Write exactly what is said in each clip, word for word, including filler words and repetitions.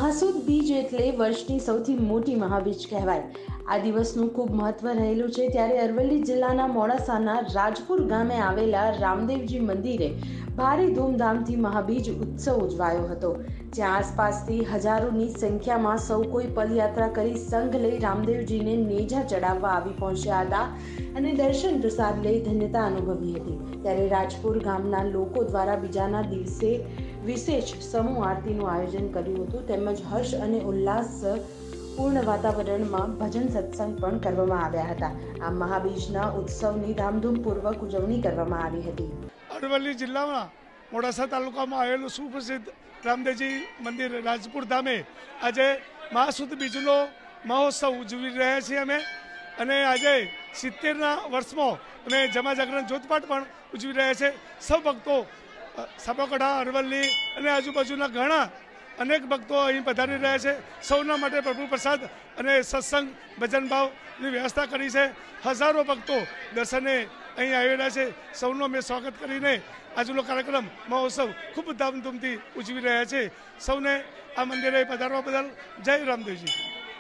મહાસુદ બીજ એટલે વર્ષની સૌથી મોટી મહાબીજ કહેવાય। આ દિવસનું ખૂબ મહત્વ રહેલું છે। ત્યારે અરવલ્લી જિલ્લાના મોડાસાના રાજપુર ગામે આવેલા રામદેવજી મંદિરે ભારે ધૂમધામથી મહાબીજ ઉત્સવ ઉજવાયો હતો, જ્યાં આસપાસથી હજારોની સંખ્યામાં સૌ કોઈ પદયાત્રા કરી સંઘ લઈ રામદેવજીને નેજા ચડાવવા આવી પહોંચ્યા હતા અને દર્શન પ્રસાદ લઈ ધન્યતા અનુભવી હતી। ત્યારે રાજપુર ગામના લોકો દ્વારા બીજાના દિવસે વિશેષ સમૂહ આરતીનું આયોજન કર્યું હતું, તેમજ હર્ષ અને ઉલ્લાસ પૂર્ણ વાતાવરણમાં ભજન સત્સંગ પણ કરવામાં આવ્યા હતા। આ મહાબીજના ઉત્સવની ધામધૂમપૂર્વક ઉજવણી કરવામાં આવી હતી। અરવલ્લી જિલ્લામાં મોડાસા તાલુકામાં આવેલું સુપ્રસિદ્ધ રામદેવજી મંદિર રાજપુર ધામે આજે મહાસુદ બીજનો મહોત્સવ ઉજવી રહ્યા છીએ અમે અને આજે સિત્તેરના વર્ષમાં અમે જમા જાગરણ જોતપાઠ પણ ઉજવી રહ્યા છે। સૌ ભક્તો સાબરકાંઠા, અરવલ્લી અને આજુબાજુના ઘણા અનેક ભક્તો અહીં પધારી રહ્યા છે। સૌના માટે પ્રભુ પ્રસાદ અને સત્સંગ ભજન ભાવની વ્યવસ્થા કરી છે। હજારો ભક્તો દર્શને અહીં આવેલા છે। સૌનું અમે સ્વાગત કરીને આજનો કાર્યક્રમ મહોત્સવ ખૂબ ધામધૂમથી ઉજવી રહ્યા છે। સૌને આ મંદિરે પધારવા બદલ જય રામદેવજી।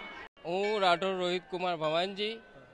હું રાઠોડ રોહિત કુમાર ભવાનજી,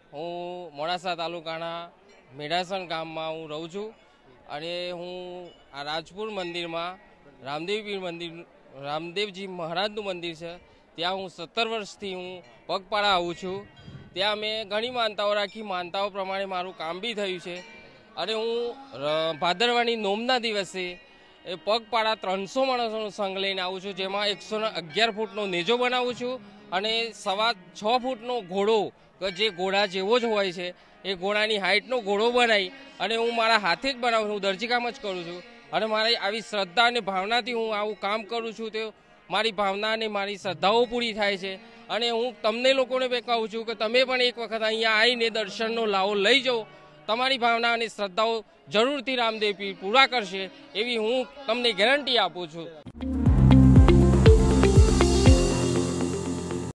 હું મોડાસા તાલુકાના મેઢાસણ ગામમાં હું રહું છું અને હું આ રાજપુર મંદિરમાં રામદેવપીર મંદિર રામદેવજી મહારાજનું મંદિર છે, ત્યાં હું સત્તર વર્ષથી હું પગપાળા આવું છું। ત્યાં મેં ઘણી માનતાઓ રાખી, માનતાઓ પ્રમાણે મારું કામ બી થયું છે અને હું ભાદરવાની નોમના દિવસે એ પગપાળા ત્રણસો માણસોનો સંઘ લઈને આવું છું, જેમાં એકસો અગિયાર ફૂટનો નેજો બનાવું છું અને સવા છ ફૂટનો ઘોડો કે જે ઘોડા જેવો જ હોય છે એ ઘોડાની હાઇટનો ઘોડો બનાવી અને હું મારા હાથે જ બનાવું છું, હું દરજીકામ જ કરું છું અને મારી આવી શ્રદ્ધા અને ભાવનાથી હું આવું કામ કરું છું। તે મારી ભાવના અને મારી શ્રદ્ધાઓ પૂરી થાય છે અને હું તમને લોકોને બી કહું છું કે તમે પણ એક વખત અહીંયા આવીને દર્શનનો લાવો લઈ જાઓ। તમારી ભાવના અને શ્રદ્ધાઓ જરૂરથી રામદેવ પીર પૂરા કરશે એવી હું તમને ગેરંટી આપું છું।